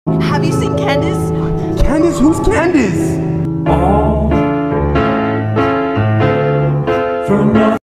Have you seen Candace? Candace? Who's Candace? All for nothing.